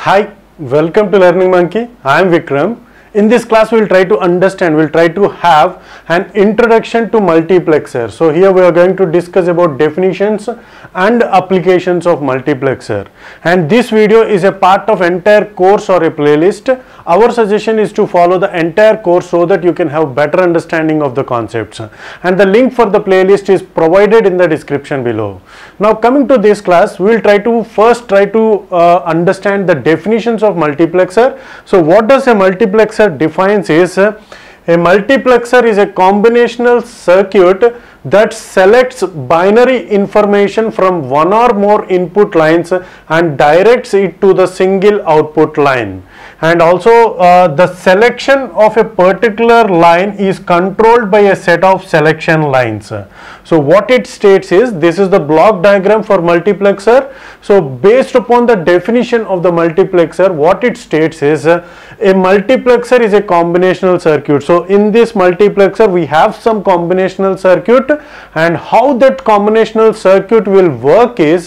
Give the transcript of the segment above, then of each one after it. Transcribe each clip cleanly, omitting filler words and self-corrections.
Hi, welcome to Learning Monkey. I am Vikram. In this class we will try to understand, we will try to have an introduction to multiplexer. So here we are going to discuss about definitions and applications of multiplexer. And this video is a part of entire course or a playlist. Our suggestion is to follow the entire course so that you can have better understanding of the concepts. And the link for the playlist is provided in the description below. Now coming to this class, we will first try to understand the definitions of multiplexer. So what does a multiplexer defines is a multiplexer is a combinational circuit that selects binary information from one or more input lines and directs it to the single output line. And also the selection of a particular line is controlled by a set of selection lines. So what it states is, this is the block diagram for multiplexer. So based upon the definition of the multiplexer, what it states is a multiplexer is a combinational circuit. So in this multiplexer we have some combinational circuit, and how that combinational circuit will work is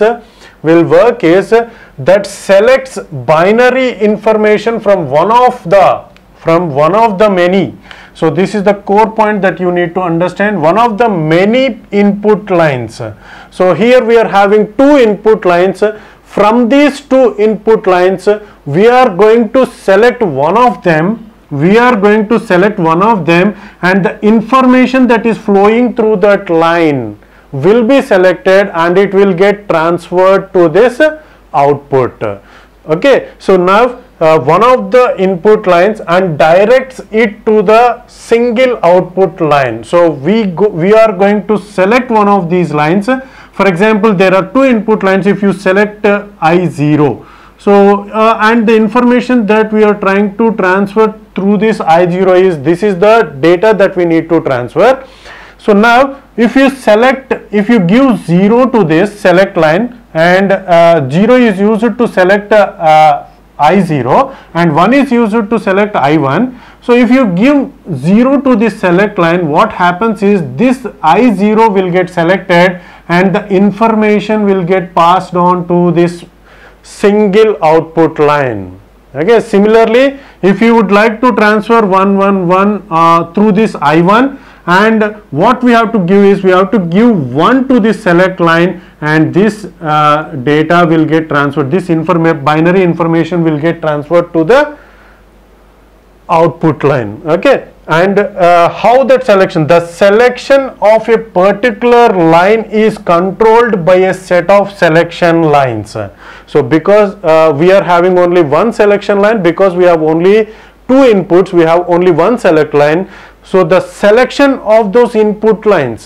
that selects binary information from one of the many. So this is the core point that you need to understand, one of the many input lines. So here we are having two input lines. From these two input lines we are going to select one of them. And the information that is flowing through that line will be selected and it will get transferred to this output. Okay, so now one of the input lines and directs it to the single output line. So we are going to select one of these lines. For example, there are two input lines. If you select I0, so and the information that we are trying to transfer through this I0 is, this is the data that we need to transfer. So now if you give 0 to this select line, and 0 is used to select I0 and 1 is used to select I1. So if you give 0 to this select line, what happens is this I0 will get selected and the information will get passed on to this single output line. Okay, similarly if you would like to transfer 111 through this I1, and what we have to give is, we have to give 1 to this select line, and this data will get transferred, this binary information will get transferred to the output line. Okay, and how that selection, the selection of a particular line is controlled by a set of selection lines. So because we are having only one selection line, because we have only two inputs, we have only one select line. So the selection of those input lines,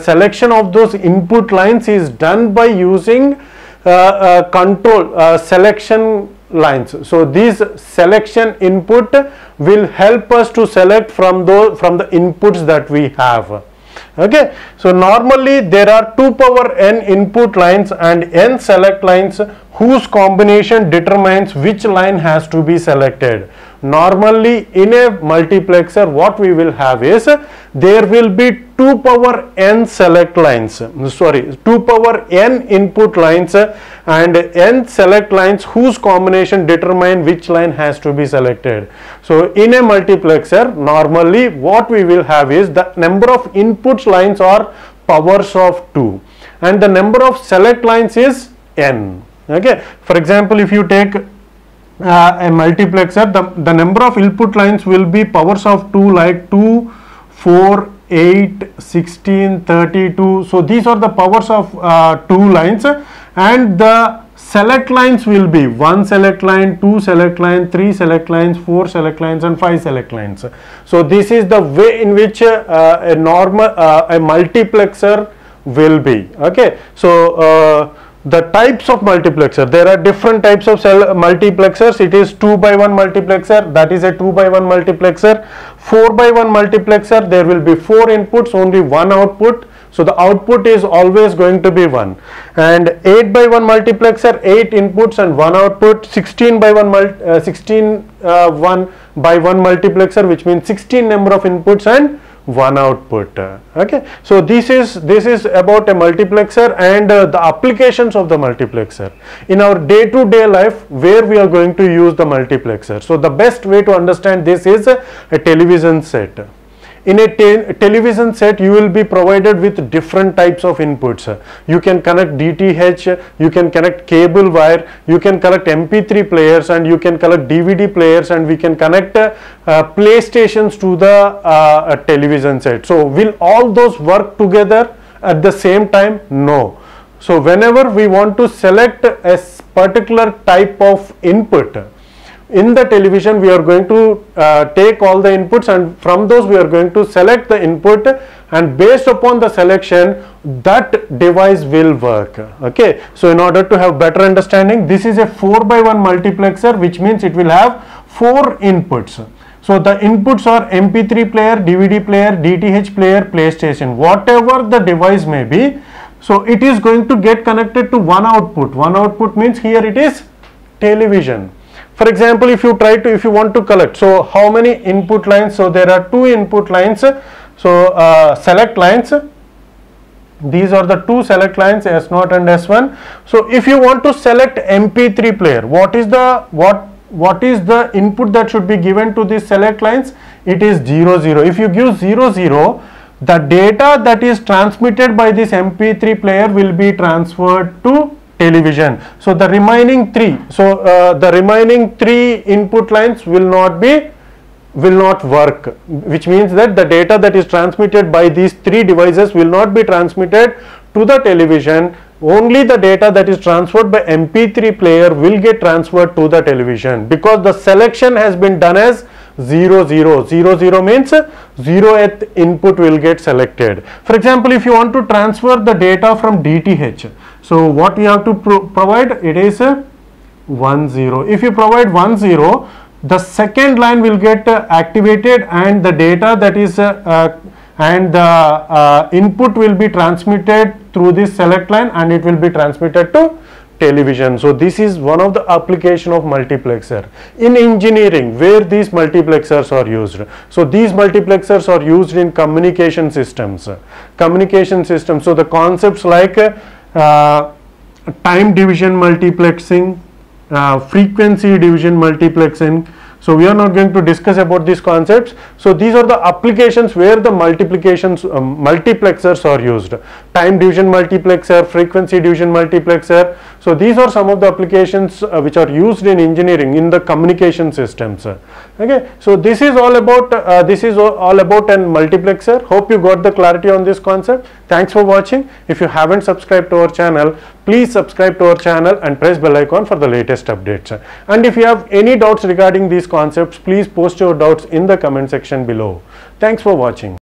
is done by using selection lines. So these selection input will help us to select from the inputs that we have. Okay, so normally there are 2 power n input lines and n select lines whose combination determines which line has to be selected. Normally in a multiplexer what we will have is, there will be 2 power n select lines, 2 power n input lines and n select lines whose combination determine which line has to be selected. So in a multiplexer normally what we will have is, the number of inputs lines are powers of 2 and the number of select lines is n. Okay, for example, if you take a multiplexer, the number of input lines will be powers of 2, like 2, 4, 8, 16, 32. So these are the powers of 2 lines, and the select lines will be 1 select line, 2 select line, 3 select lines, 4 select lines and 5 select lines. So this is the way in which a multiplexer will be. Okay, so the types of multiplexer, there are different types of multiplexers. It is 2 by 1 multiplexer, that is a 2 by 1 multiplexer. 4 by 1 multiplexer, there will be 4 inputs, only 1 output, so the output is always going to be 1. And 8 by 1 multiplexer, 8 inputs and 1 output. 16 by 1 1 by 1 multiplexer, which means 16 number of inputs and one output. Okay, so this is about a multiplexer and the applications of the multiplexer in our day-to-day life where we are going to use the multiplexer. So the best way to understand this is a television set. In a television set, you will be provided with different types of inputs. You can connect DTH, you can connect cable wire, you can connect MP3 players, and you can connect DVD players, and we can connect PlayStations to the television set. So will all those work together at the same time? No. So whenever we want to select a particular type of input in the television, we are going to take all the inputs, and from those we are going to select the input, and based upon the selection that device will work. Okay, so in order to have better understanding, this is a 4x1 multiplexer, which means it will have 4 inputs. So the inputs are MP3 player, DVD player, DTH player, PlayStation, whatever the device may be. So it is going to get connected to one output. One output means here it is television. For example, if you want to collect, so how many input lines? So there are 2 input lines. So select lines. These are the 2 select lines, S0 and S1. So if you want to select MP3 player, what is the input that should be given to these select lines? It is 0, 0. If you give 0, 0, the data that is transmitted by this MP3 player will be transferred to television. So the remaining 3, the remaining 3 input lines will not work, which means that the data that is transmitted by these 3 devices will not be transmitted to the television. Only the data that is transferred by MP3 player will get transferred to the television, because the selection has been done as 0, 0. 0, 0 means 0th input will get selected. For example, if you want to transfer the data from DTH, so what you have to provide, it is 1, 0. If you provide 1, 0, the second line will get activated, and the data that is and the input will be transmitted through this select line, and it will be transmitted to television. So this is one of the application of multiplexer in engineering where these multiplexers are used. So these multiplexers are used in communication systems. So the concepts like time division multiplexing, frequency division multiplexing. So we are not going to discuss about these concepts. So these are the applications where the multiplexers are used. Time division multiplexer, frequency division multiplexer. So these are some of the applications which are used in engineering in the communication systems. Okay, so this is all about an multiplexer. Hope you got the clarity on this concept. Thanks for watching. If you haven't subscribed to our channel, please subscribe to our channel and press bell icon for the latest updates. And if you have any doubts regarding these concepts, please post your doubts in the comment section below. Thanks for watching.